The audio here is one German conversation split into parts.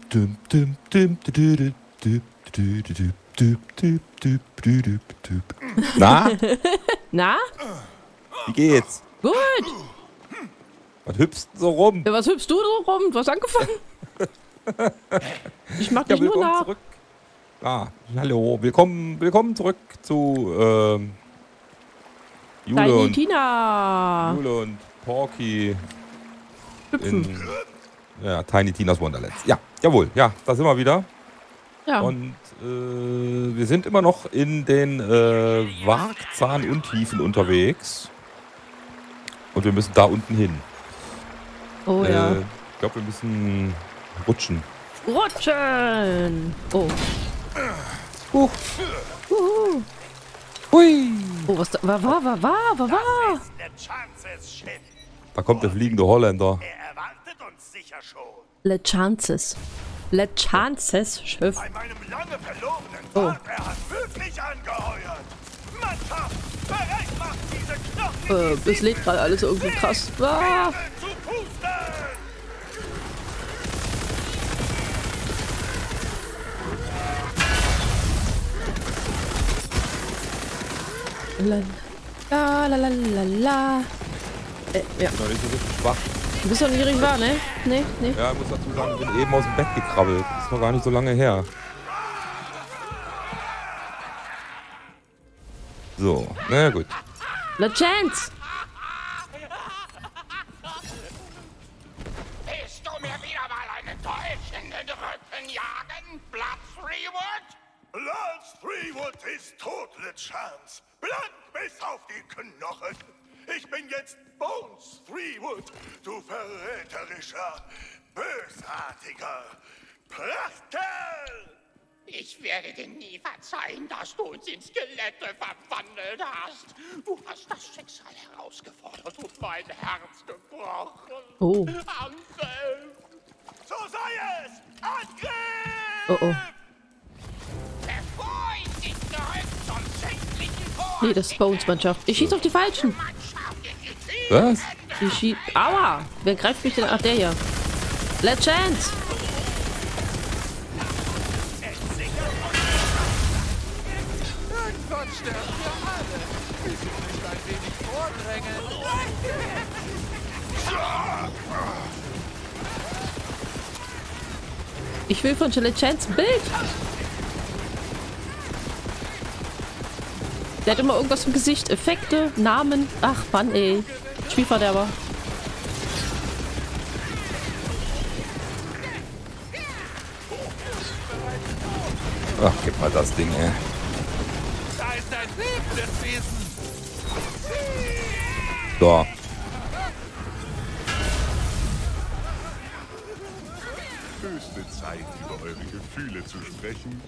Na? Na? Wie geht's? Gut. Was hüpfst du so rum? Ja, was hüpfst du so rum? Du hast angefangen. Ich mach dich nur willkommen nach. zurück. Hallo. Willkommen zurück zu Jule Tiny und, Tina. Jule und Porky Hüpfen. in Tiny Tinas Wonderlands. Ja, jawohl. Ja, da sind wir wieder. Ja. Und wir sind immer noch in den Wargzahn-Untiefen unterwegs. Und wir müssen da unten hin. Oh ja. Ich glaube, wir müssen rutschen. Rutschen. Oh. Hui. Oh, was da war? Da kommt der fliegende Holländer. Er erwartet uns sicher schon. Le Chances Schiff. Bei meinem lange verlorenen Oh. Vater, er hat wirklich angeheuert. Mannschaft, bereit macht diese Knochen. Das lädt gerade alles irgendwie krass. Ah. Zu pusten! La la la la la. Ja. Noch nicht so richtig schwach. Du bist doch nicht richtig wahr, ne? Nee. Ja, ich muss dazu sagen, ich bin eben aus dem Bett gekrabbelt. Das ist noch gar nicht so lange her. So, na gut. La Chance. Willst du mir wieder mal einen Dolch in den Rücken jagen, Blood Threewood? Blood Threewood ist tot, Le Chance. Blank bis auf die Knochen. Ich bin jetzt Bones Threewood, du verräterischer, bösartiger Prachtkerl! Ich werde dir nie verzeihen, dass du uns in Skelette verwandelt hast. Du hast das Schicksal herausgefordert und mein Herz gebrochen. Oh. Angriff! So sei es! Angriff! Oh. Bevor ich dich zurück zum schändlichen Tor... Nee, das ist Bones-Mannschaft. Ich schieß auf die Falschen. Was? Ich schieß... Aua! Wer greift mich denn? Ach, der hier. La Chance. Irgendwann sterben wir alle. Willst du nicht ein wenig vordrängen? Ich will von La Chance ein Bild. Der hat immer irgendwas im Gesicht. Effekte, Namen. Ach, Mann, ey. Spielverderber. Ach, gib mal das Ding, ey. Da ist ein lebendes Wesen. So. Höchste Zeit, über eure Gefühle zu sprechen.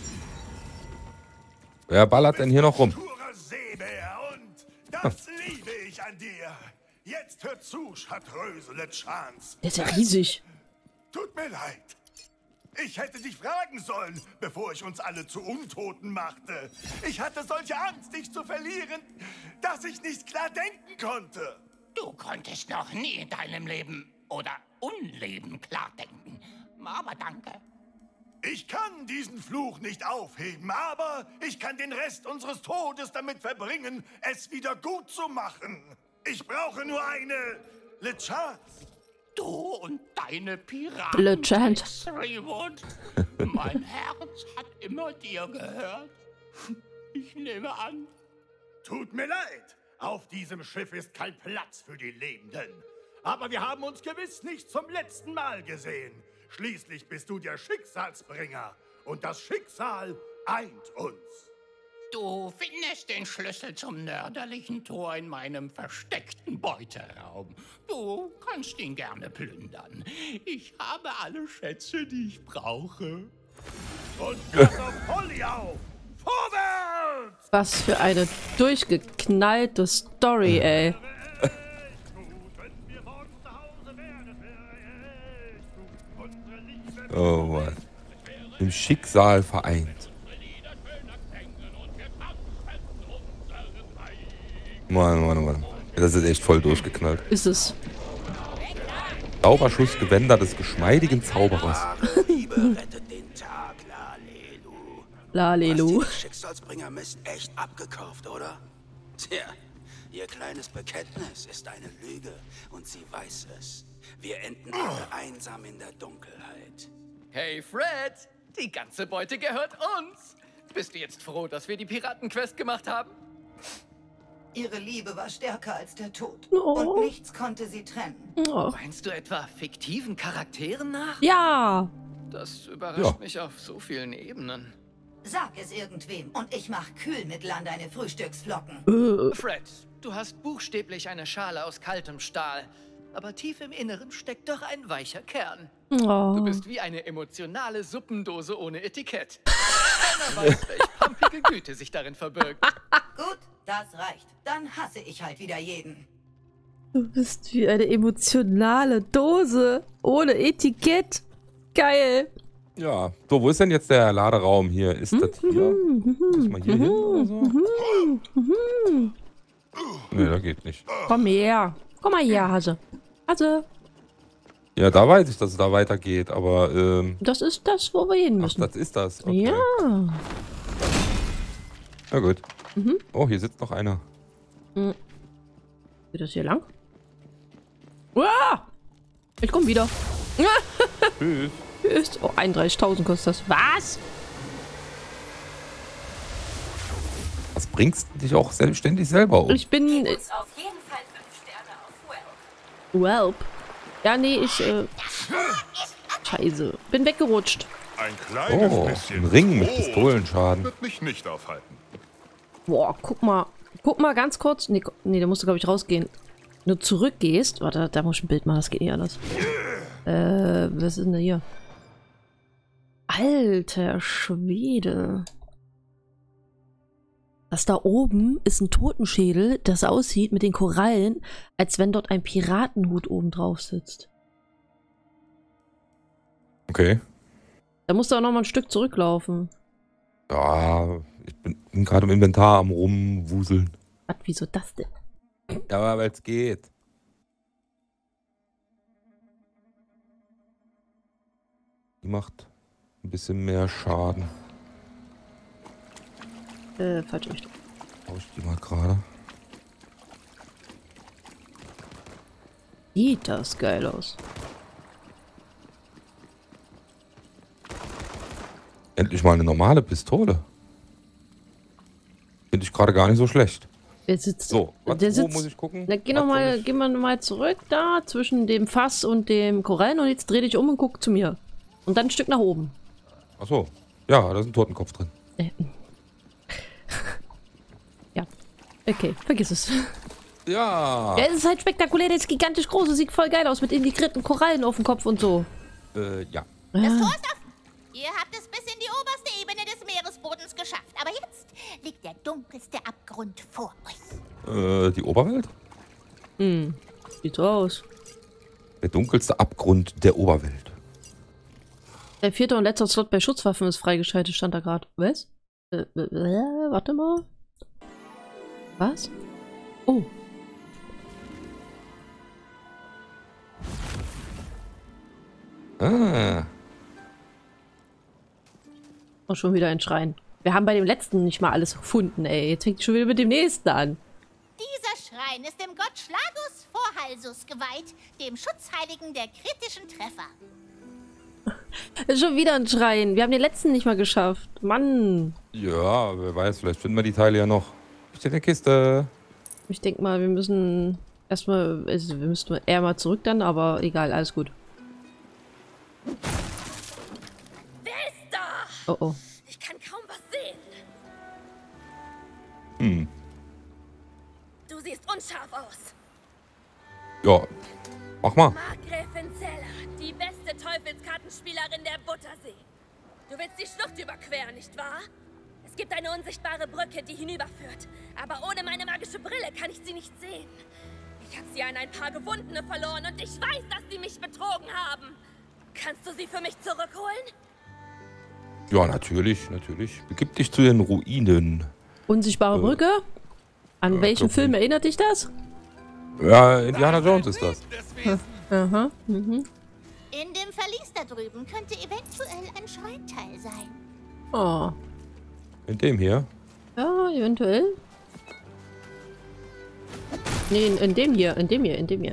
Wer ballert denn hier noch rum? Purer Seebär und das liebe ich an dir. Jetzt hört zu, Chartreuse Le Chance. Der ist ja riesig. Tut mir leid. Ich hätte dich fragen sollen, bevor ich uns alle zu Untoten machte. Ich hatte solche Angst, dich zu verlieren, dass ich nicht klar denken konnte. Du konntest noch nie in deinem Leben oder Unleben klardenken. Aber danke. Ich kann diesen Fluch nicht aufheben, aber ich kann den Rest unseres Todes damit verbringen, es wieder gut zu machen. Ich brauche nur eine Le Chance. Du und deine Piraten. Le Chance. Threewood. Mein Herz hat immer dir gehört. Ich nehme an. Tut mir leid. Auf diesem Schiff ist kein Platz für die Lebenden. Aber wir haben uns gewiss nicht zum letzten Mal gesehen. Schließlich bist du der Schicksalsbringer. Und das Schicksal eint uns. Du findest den Schlüssel zum nördlichen Tor in meinem versteckten Beuteraum. Du kannst ihn gerne plündern. Ich habe alle Schätze, die ich brauche. Und Gas auf Polly auf! Vorwärts! Was für eine durchgeknallte Story, ey. Oh Mann. Im Schicksal vereint. Mann. Das ist echt voll durchgeknallt. Ist es. Zauberschuss Gewänder des geschmeidigen Zauberers. Liebe rettet den Tag, Lalelu. Lalelu. Hast du den Schicksalsbringer Mist echt abgekauft, oder? Tja, ihr kleines Bekenntnis ist eine Lüge und sie weiß es. Wir enden alle einsam in der Dunkelheit. Hey Fred, die ganze Beute gehört uns. Bist du jetzt froh, dass wir die Piratenquest gemacht haben? Ihre Liebe war stärker als der Tod. Oh. Und nichts konnte sie trennen. Oh. Meinst du etwa fiktiven Charakteren nach? Ja. Das überrascht mich auf so vielen Ebenen. Sag es irgendwem und ich mach Kühlmittel an deine Frühstücksflocken. Fred, du hast buchstäblich eine Schale aus kaltem Stahl. Aber tief im Inneren steckt doch ein weicher Kern. Oh. Du bist wie eine emotionale Suppendose ohne Etikett. Keiner weiß, welche pampige Güte sich darin verbirgt. Gut, das reicht. Dann hasse ich halt wieder jeden. Du bist wie eine emotionale Dose ohne Etikett. Geil. Ja. So, wo ist denn jetzt der Laderaum hier? Ist das hier? Ist mal hier hin oder so? Nee, da geht nicht. Komm her. Komm mal her, Hase. Hase. Ja, da weiß ich, dass es da weitergeht, aber Das ist das, wo wir hin ach, müssen. das ist das. Okay. Ja. Na gut. Oh, hier sitzt noch einer. Geht das hier lang? Uah! Ich komm wieder. Tschüss. Tschüss. Oh, 31.000 kostet das. Was? Was bringst du dich auch selbstständig selber um? Ich bin... Auf jeden Fall 5 Sterne auf Welp. Welp. Ja, nee, ich... Scheiße. Bin weggerutscht. Ein kleines Oh, bisschen ein Ring mit Brot Pistolenschaden. wird mich nicht aufhalten. Boah, guck mal. Guck mal ganz kurz. Nee, da musst du, glaube ich, rausgehen. Wenn du zurückgehst. Warte, da muss ich ein Bild machen. Das geht nicht anders. Was ist denn da hier? Alter Schwede. Das da oben ist ein Totenschädel, das aussieht mit den Korallen, als wenn dort ein Piratenhut oben drauf sitzt. Okay. Da musst du auch noch mal ein Stück zurücklaufen. Ja, ich bin gerade im Inventar am Rumwuseln. Was, wieso das denn? Ja, aber weil es geht. Die macht ein bisschen mehr Schaden. Falsche Richtung. Tausche ich die mal gerade. Sieht das geil aus. Endlich mal eine normale Pistole. Finde ich gerade gar nicht so schlecht. Der sitzt. So, wo sitzt, muss ich gucken? Na, geh Was soll mal mal zurück da zwischen dem Fass und dem Korallen und jetzt dreh dich um und guck zu mir. Und dann ein Stück nach oben. Achso. Ja, da ist ein Totenkopf drin. Ja. Okay, vergiss es. Ja. Ja, es ist halt spektakulär, der ist gigantisch groß, es sieht voll geil aus mit integrierten Korallen auf dem Kopf und so. Ja. Das Tor ist offen. Ihr habt es bis in die oberste Ebene des Meeresbodens geschafft. Aber jetzt liegt der dunkelste Abgrund vor euch. Die Oberwelt? Sieht so aus. Der dunkelste Abgrund der Oberwelt. Der 4. und letzte Slot bei Schutzwaffen ist freigeschaltet, stand da gerade. Was? Warte mal. Was? Oh. Ah. Und schon wieder ein Schrein. Wir haben bei dem letzten nicht mal alles gefunden, ey. Jetzt fängt schon wieder mit dem nächsten an. Dieser Schrein ist dem Gott Schlagus Vorhalsus geweiht, dem Schutzheiligen der kritischen Treffer. Schon wieder ein Schrein. Wir haben den letzten nicht mal geschafft. Mann. Ja, wer weiß, vielleicht finden wir die Teile ja noch. Ist in der Kiste. Ich denke mal, wir müssen erstmal, also wir müssten eher mal zurück dann, aber egal, alles gut. Wer ist da? Oh oh. Ich kann kaum was sehen. Du siehst unscharf aus. Ja, mach mal. Markgräfin Zeller, die beste Teufelskartenspielerin der Buttersee. Du willst die Schlucht überqueren, nicht wahr? Es gibt eine unsichtbare Brücke, die hinüberführt. Aber ohne meine magische Brille kann ich sie nicht sehen. Ich habe sie an ein paar Gewundene verloren und ich weiß, dass sie mich betrogen haben. Kannst du sie für mich zurückholen? Ja, natürlich, natürlich. Begib dich zu den Ruinen. Unsichtbare Brücke? An welchen glaub Film nicht. erinnert dich das? Ja, Indiana Jones ist das. Aha. In dem Verlies da drüben könnte eventuell ein Schreinteil sein. Oh. In dem hier? Ja, eventuell. Nee, in dem hier. In dem hier.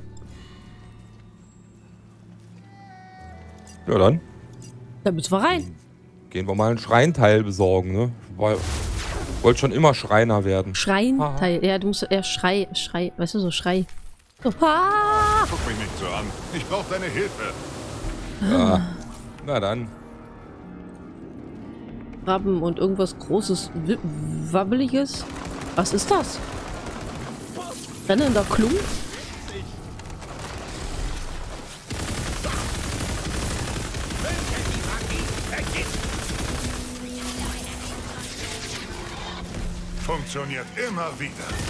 Ja, dann. Da müssen wir rein. Gehen wir mal ein Schreinteil besorgen, ne? Wollte schon immer Schreiner werden. Schreinteil. Ja, du musst eher Schrei. Weißt du, so Schrei. So. Ah! Guck mich nicht so an. Ich brauche deine Hilfe. Ja. Na dann. Krabben und irgendwas Großes, Wabbeliges. Was ist das? Brennender Klump? Funktioniert immer wieder.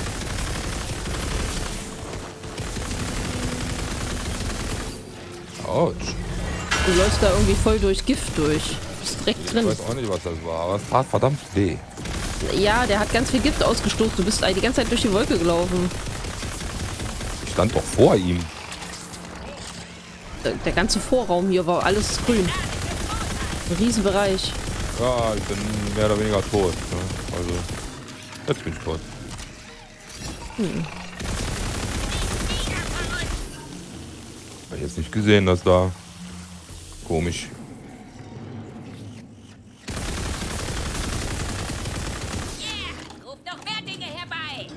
Autsch. Du läufst da irgendwie voll durch Gift durch. Du bist direkt drin. Ich weiß auch nicht, was das war, aber es tat verdammt weh. Ja, der hat ganz viel Gift ausgestoßen. Du bist die ganze Zeit durch die Wolke gelaufen. Ich stand doch vor ihm. Der ganze Vorraum hier war alles grün. Ein Riesenbereich. Ja, ich bin mehr oder weniger tot. Ne? Also, jetzt bin ich tot. Hab ich jetzt nicht gesehen, dass da... Komisch. Ruf doch mehr Dinge herbei.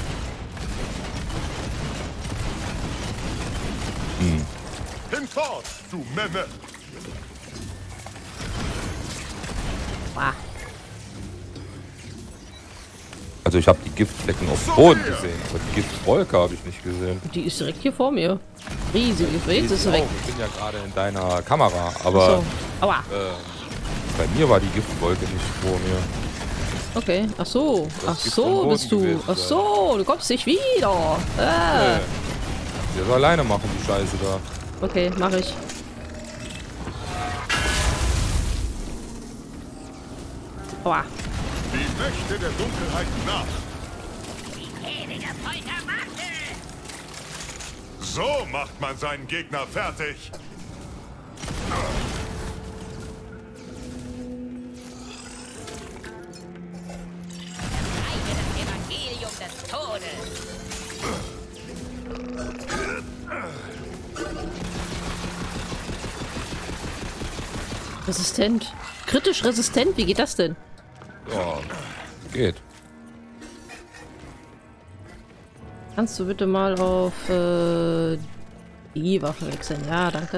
Hinfort, du Memme. Ah. Also ich habe die Giftflecken auf dem Boden gesehen, aber die Giftwolke habe ich nicht gesehen. Die ist direkt hier vor mir. Riesige. Jetzt ist sie weg. Ich bin ja gerade in deiner Kamera, aber So. Aua. bei mir war die Giftwolke nicht vor mir. Okay. Ach so. Ach Gift so am Boden bist du. gewesen Ach so. Du kommst nicht wieder. Der soll alleine machen, die Scheiße da. Okay, mach ich. Aua. Die Mächte der Dunkelheit nach. Ewige Foltermache. So macht man seinen Gegner fertig. Zeige das Evangelium des Todes. Resistent. Kritisch resistent? Wie geht das denn? Ja, geht. Kannst du bitte mal auf die Waffe wechseln? Ja, danke.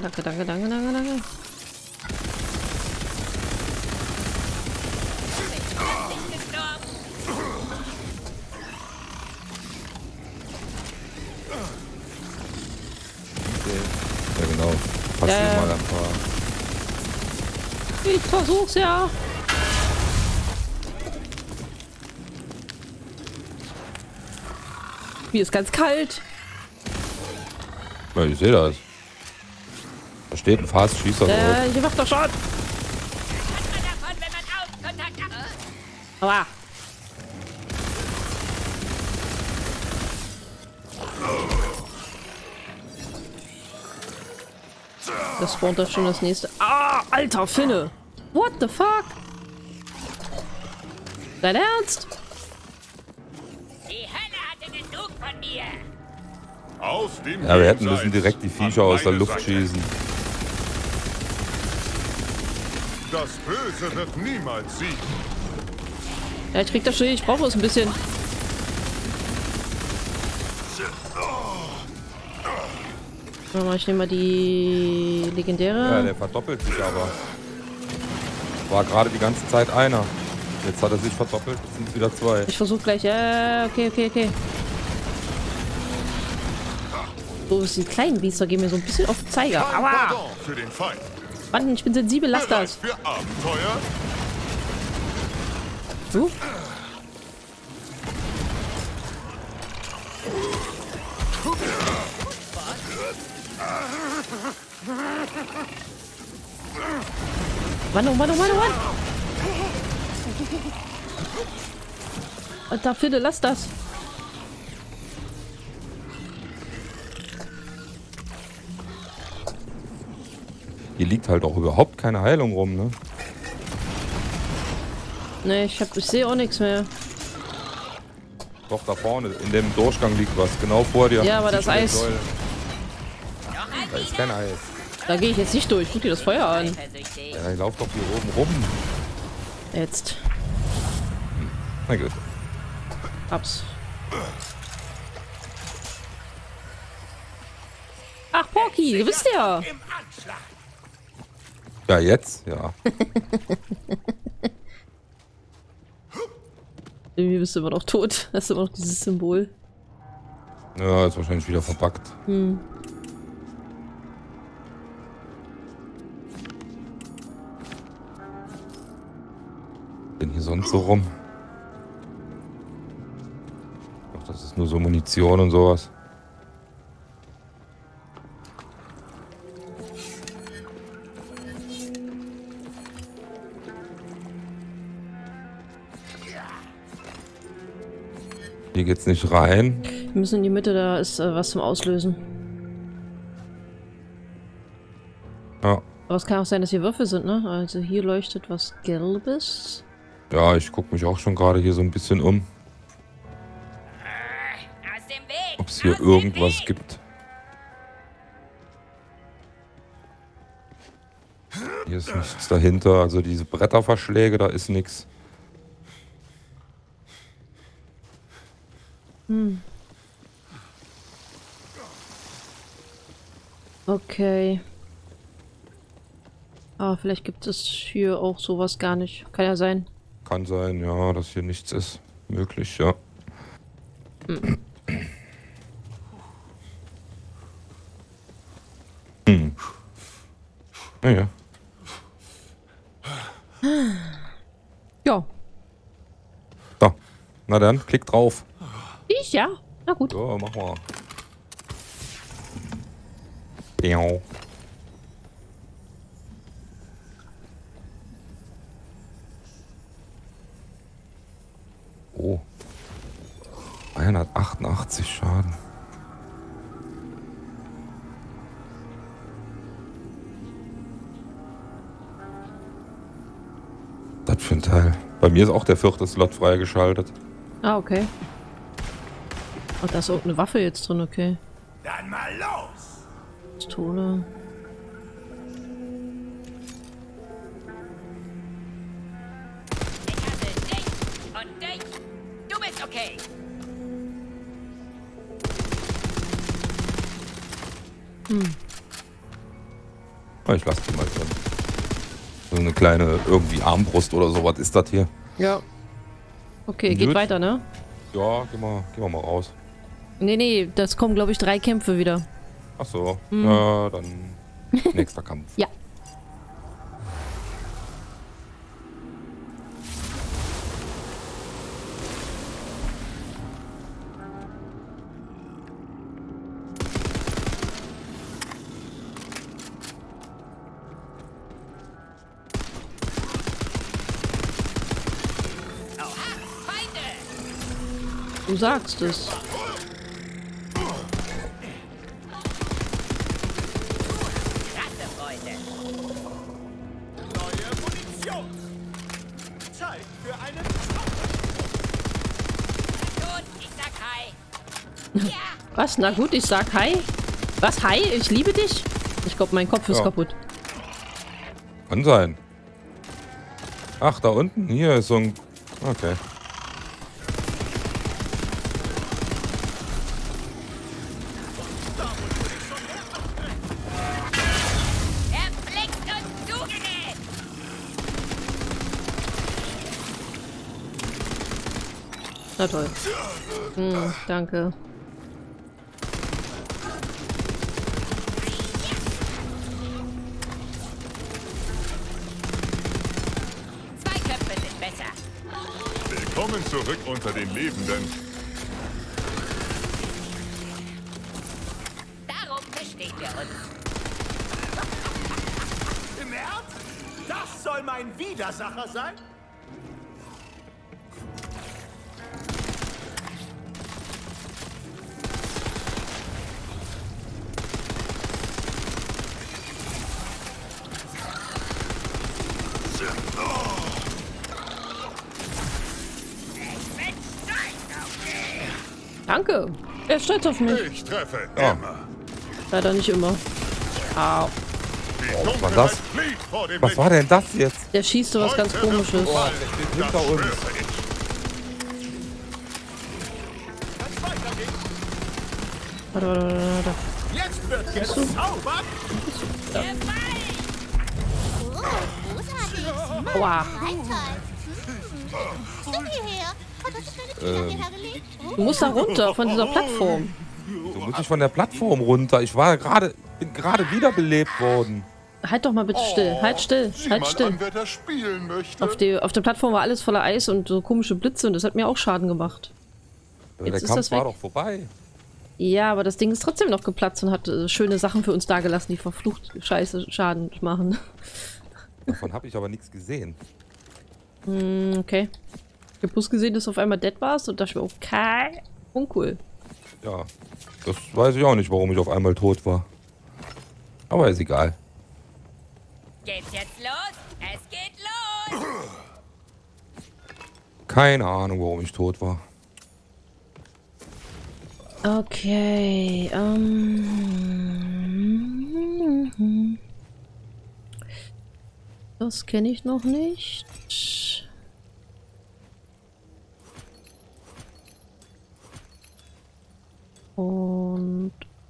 Ja, genau. Pass Ja, ja. mal ein paar. Ich versuch's ja. Mir ist ganz kalt. Ja, ich sehe das. Da steht ein Fast-Schießer drauf. Ich mach doch schon. Was man davon, wenn man Augenkontakt hat? Aua. Das spawnt doch schon das nächste. Ah, alter Finne. What the fuck? Dein Ernst? Die Hölle hatte genug von mir. Aus dem Ja, wir hätten müssen Jenseits direkt die Viecher an aus der meine Luft Seite. schießen. Das Böse wird niemals siegen. Ja, ich krieg das schon. Ich brauche es ein bisschen. Warte mal, ich nehme mal die legendäre. Ja, der verdoppelt sich aber. War gerade die ganze Zeit einer. Jetzt hat er sich verdoppelt, jetzt sind es wieder zwei. Ich versuche gleich. Okay. So, die kleinen Biester gehen mir so ein bisschen auf den Zeiger. Kein Aua! Pardon für den Feind. Mann, ich bin sensibel, lass Bereit das. für Abenteuer? Du? Mann. Alter, Philipp, lass das. Hier liegt halt auch überhaupt keine Heilung rum, ne? Ne, ich sehe auch nichts mehr. Doch, da vorne, in dem Durchgang liegt was, genau vor dir. Ja, aber das Zwischen den Eis. Säulen. Da ist kein Eis. Da gehe ich jetzt nicht durch. Guck dir das Feuer an. Ja, ich lauf doch hier oben rum. Jetzt. Na gut. Abs. Ach, Porky, du bist ja. Im Anschlag. Ja, jetzt? Ja. Irgendwie bist du immer noch tot. Hast du immer noch dieses Symbol. Ja, ist wahrscheinlich wieder verpackt. Hm. Denn hier sonst so rum? Ach, das ist nur so Munition und sowas. Hier geht's nicht rein. Wir müssen in die Mitte, da ist was zum Auslösen. Ja. Aber es kann auch sein, dass hier Würfel sind, ne? Also hier leuchtet was Gelbes. Ja, ich gucke mich auch schon gerade hier so ein bisschen um. Aus dem Weg! Ob es hier irgendwas gibt. Hier ist nichts dahinter. Also diese Bretterverschläge, da ist nichts. Hm. Okay. Ah, vielleicht gibt es hier auch sowas gar nicht. Kann ja sein. Kann sein, ja, dass hier nichts ist. Möglich, ja. Hm. Hm. Naja. Ja. So. Na dann, klick drauf. Ich, ja. Na gut. So, mach mal. Piau. Oh. 188 Schaden. Das für ein Teil. Bei mir ist auch der 4. Slot freigeschaltet. Ah, okay. Ach, da ist auch eine Waffe jetzt drin, okay. Dann mal los! Pistole. Ich hasse dich und dich. Du bist okay. Ich lasse die mal drin. So eine kleine irgendwie Armbrust oder sowas ist das hier. Ja. Okay, geht Gut. weiter, ne? Ja, gehen wir mal raus. Nee, das kommen, glaube ich, 3 Kämpfe wieder. Ach so. Ja, dann nächster Kampf. Ja. Du sagst es. Klasse, Freunde. Neue Munition! Zeit für einen Gut, ich sag hi. Ja, Was? Na gut, ich sag hi. Was? Hi? Ich liebe dich? Ich glaube, mein Kopf ist Ja. kaputt. Kann sein. Ach, da unten? Hier ist so ein... Okay. erblickt und zugenäht. Na toll. Danke. Zwei Köpfe sind besser. Willkommen zurück unter den Lebenden. Darum verstehen wir uns. Im Ernst? Das soll mein Widersacher sein? Danke. Er ist stolz auf mich. Ich treffe Ja. immer. Leider nicht immer. Au. Die was war das? Dunkelheit flieht vor dem Was war denn das jetzt? Der schießt so was ganz Heute wirst du Komisches. fallen. Hinter Das uns. schwöre ich. Warte. Jetzt wird gezaubert. Oh, großartig. Aua. Nein, toll. Komm hierher. Oh, das ist eine Tür hierher gelegt. Du musst da runter von dieser Plattform. Du musst nicht von der Plattform runter. Bin gerade wiederbelebt worden. Halt doch mal bitte still. Halt still. Sieh Halt mal still. an, wer da spielen möchte. Auf der Plattform war alles voller Eis und so komische Blitze und das hat mir auch Schaden gemacht. Der Jetzt ist Kampf das war weg. doch vorbei. Ja, aber das Ding ist trotzdem noch geplatzt und hat schöne Sachen für uns dagelassen, die verflucht scheiße Schaden machen. Davon habe ich aber nichts gesehen. Okay. Ich hab bloß gesehen, dass du auf einmal dead warst und dachte mir, okay, uncool. Ja, das weiß ich auch nicht, warum ich auf einmal tot war. Aber ist egal. Geht's jetzt los? Es geht los! Keine Ahnung, warum ich tot war. Okay, das kenne ich noch nicht. Und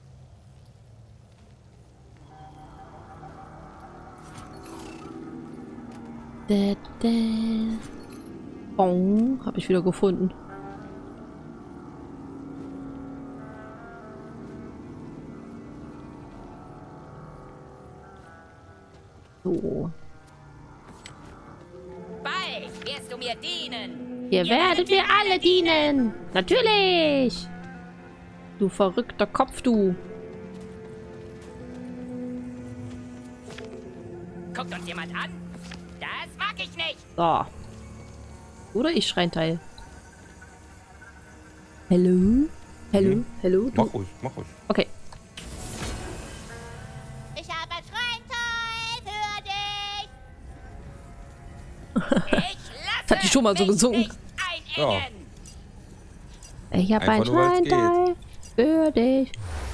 Bong, habe ich wieder gefunden. So. Bald wirst du mir dienen. Ihr werdet mir alle dienen. Natürlich. Du verrückter Kopf, du. Guckt uns jemand an? Das mag ich nicht. So. Oder ich Schreinteil. Hallo? Hallo? Hallo? Du? Mach ruhig, mach ruhig. Okay. Ich habe ein Schreinteil für dich. Ich lasse Das hat die schon mal so mich gesungen. nicht einengen. Ich habe ein Einfach nur, weil's Schreinteil für dich.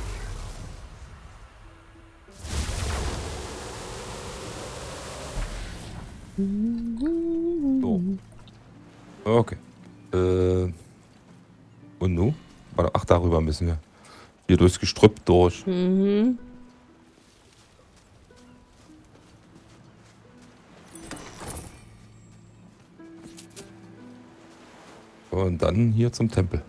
So. Okay. Und nu? Warte, ach, darüber müssen wir. Hier durchs Gestrüpp durch. Mhm. Und dann hier zum Tempel.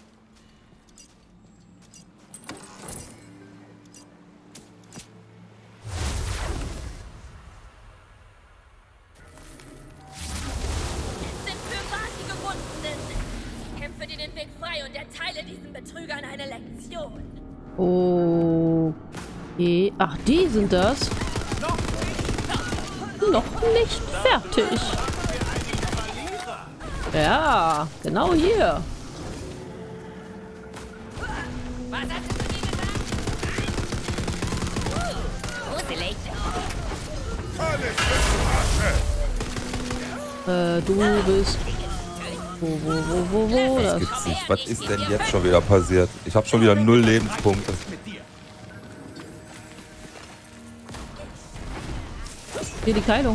Sind für Waki Gebundenen. Kämpfe dir den Weg frei und erteile diesen Betrügern eine Lektion. Okay. Ach, die sind das. Noch nicht fertig. Ja, genau hier. Was hast du zu mir gesagt? Gruselig. Du bist... Wo? Das Gibt's nicht. Was ist denn jetzt schon wieder passiert? Ich habe schon wieder 0 Lebenspunkte. hier die Kleidung.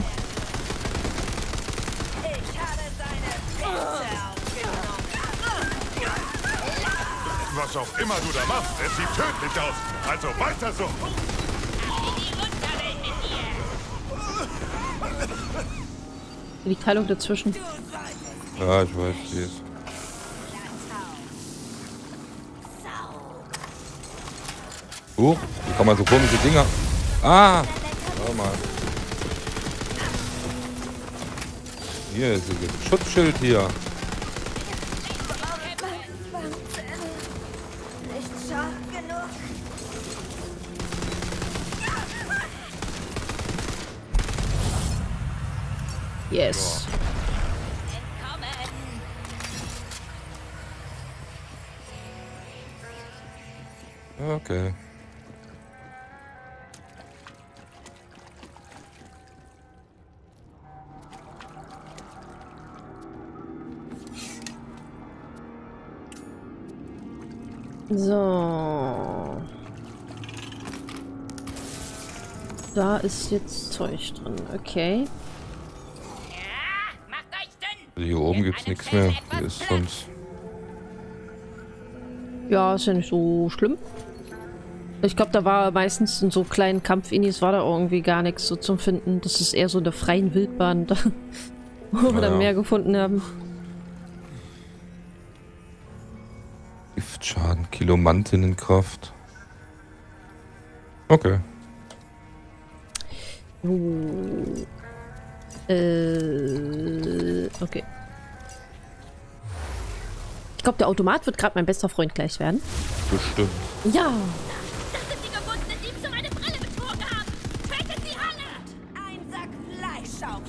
Was auch immer du da machst, es sieht tödlich aus. Also weiter so. Hier die Kleidung dazwischen. Ja, ich weiß, die ist. Hier kann man so komische Dinger. Ah! Schau mal. Hier ist ein Schutzschild hier. Nicht scharf genug. Yes. Okay. So. Da ist jetzt Zeug drin. Okay. Also hier oben gibt's nichts mehr. Hier ist sonst... Ja, ist ja nicht so schlimm. Ich glaube, da war meistens in so kleinen Kampf-Inis war da irgendwie gar nichts so zum Finden. Das ist eher so in der freien Wildbahn, da, wo wir dann mehr gefunden haben. Giftschaden, Kilomantinnenkraft. Okay. Okay. Ich glaube, der Automat wird gerade mein bester Freund gleich werden. Bestimmt. Ja. Das sind die gebundenen Diebs, die meine Brille betrogen haben. Rettet die Halle! Ein Sack Fleisch auf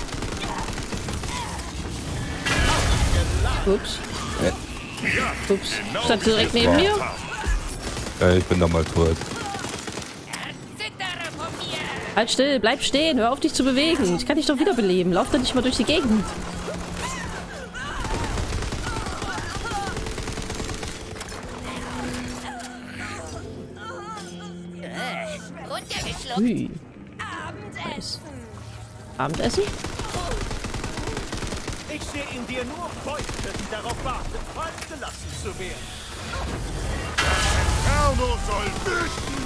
Ups. Ups. Stand direkt neben mir. Ja, ich bin da mal tot. Halt still, bleib stehen, hör auf dich zu bewegen. Ich kann dich doch wiederbeleben. Lauf doch nicht mal durch die Gegend. Hui. Nice. Abendessen? Ich sehe in dir nur Beute, die darauf warten, freigelassen zu werden. Inferno soll wüten!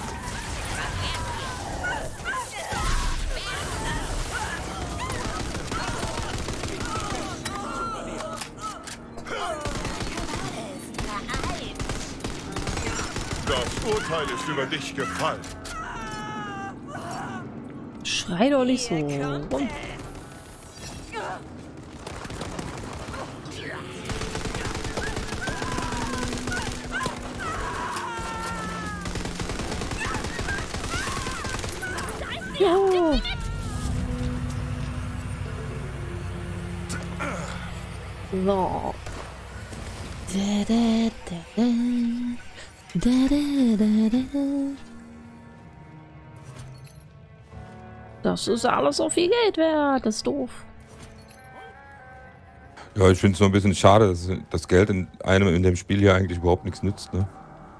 Das Urteil ist über dich gefallen. Schrei doch nicht so rum. Jo. So. Das ist alles so viel Geld wert. Das ist doof. Ja, ich finde es nur ein bisschen schade, dass das Geld in dem Spiel hier eigentlich überhaupt nichts nützt, ne?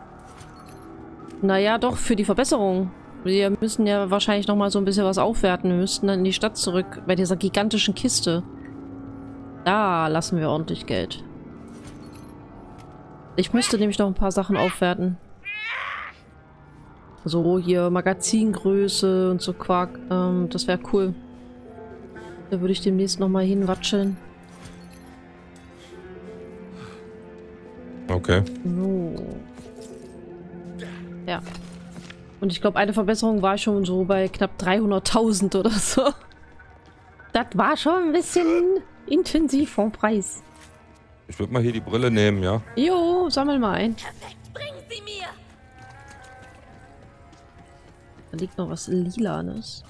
Naja, doch, für die Verbesserung. Wir müssen ja wahrscheinlich noch mal so ein bisschen was aufwerten. Wir müssten dann in die Stadt zurück, bei dieser gigantischen Kiste. Da lassen wir ordentlich Geld. Ich müsste nämlich noch ein paar Sachen aufwerten. So, hier Magazingröße und so Quark. Das wäre cool. Da würde ich demnächst noch mal hinwatscheln. Okay. So. Ja. Und ich glaube, eine Verbesserung war schon so bei knapp 300.000 oder so. Das war schon ein bisschen intensiv vom Preis. Ich würde mal hier die Brille nehmen, ja? Jo, sammel mal ein. Perfekt, bringen Sie mir! Da liegt noch was Lilanes.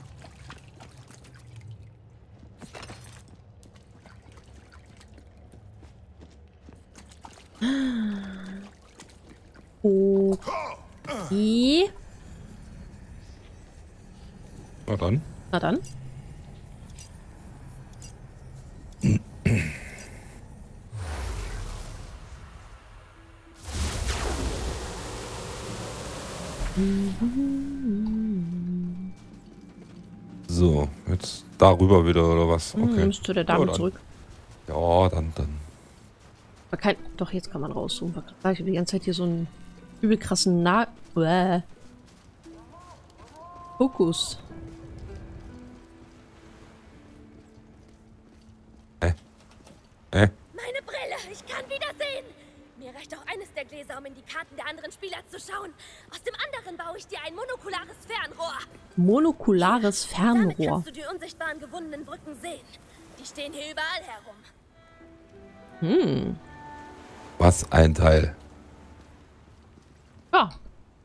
Okay. Na dann. Na dann. So, jetzt darüber wieder oder was? Okay. Müsste der Dame zurück. Ja, dann. Man kann, doch, jetzt kann man rauszoomen. Ich habe die ganze Zeit hier so einen übel krassen Fokus. Meine Brille, ich kann wieder sehen. Mir reicht auch eines der Gläser, um in die Karten der anderen Spieler zu schauen. Aus dem anderen baue ich dir ein monokulares Fernrohr. Monokulares Fernrohr. Damit kannst du die unsichtbaren gewundenen Brücken sehen. Die stehen hier überall herum. Was ein Teil. Ja.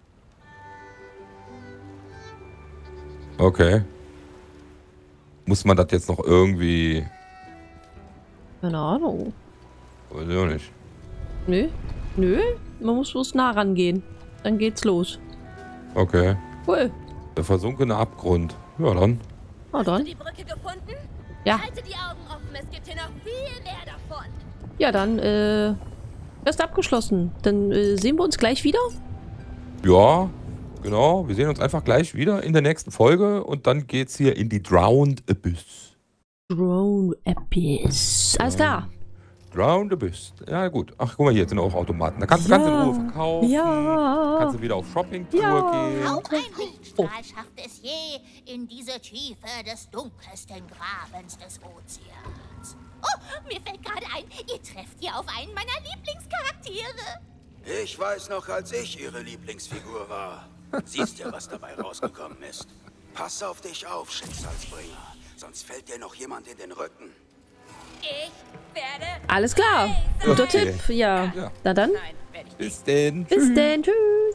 Okay. Muss man das jetzt noch irgendwie... Keine Ahnung. Weiß ich auch nicht. Nö. Nö. Man muss bloß nah rangehen. Dann geht's los. Okay. Cool. Der versunkene Abgrund. Ja, dann. Na dann. Hast du die Brücke gefunden? Ja. Halte die Augen offen, es gibt hier noch viel mehr davon. Ja, dann, Quest abgeschlossen. Dann sehen wir uns gleich wieder. Ja, genau. Wir sehen uns einfach gleich wieder in der nächsten Folge und dann geht's hier in die Drowned Abyss. Drowned Abyss. Alles klar. Drowned Abyss. Ja, gut. Ach, guck mal, hier sind auch Automaten. Da kannst du ganz in Ruhe verkaufen. Ja. Kannst du wieder auf Shopping-Tour gehen. Auch ein Lichtstrahl schafft es je in diese Tiefe des dunkelsten Grabens des Ozeans. Oh, mir fällt gerade ein, ihr trefft hier auf einen meiner Lieblingscharaktere. Ich weiß noch, als ich ihre Lieblingsfigur war. Siehst ja, was dabei rausgekommen ist. Pass auf dich auf, Schicksalsbringer. Sonst fällt dir noch jemand in den Rücken. Ich werde... Alles klar. Guter Okay. Tipp. Ja. Na dann. Bis denn. Bis denn. Tschüss.